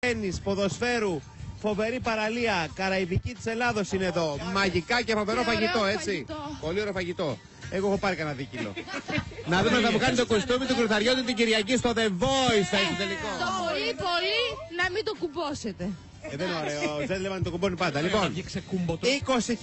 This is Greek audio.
τένις, ποδοσφαίρου, φοβερή παραλία, καραϊβική της Ελλάδος είναι εδώ. Μαγικά και φοβερό φαγητό, έτσι. Πολύ ωραίο φαγητό. Εγώ έχω πάρει κανένα δίκυλο. Να δούμε αν θα μου κάνει το κοστούμι του Κρουθαριώτη την Κυριακή στο The Voice. Θα έχει τελικό. Το πολύ πολύ να μην το κουμπώσετε. Δεν είναι ωραίο. Δεν λέμε να το κουμπώνει πάντα. Λοιπόν, 20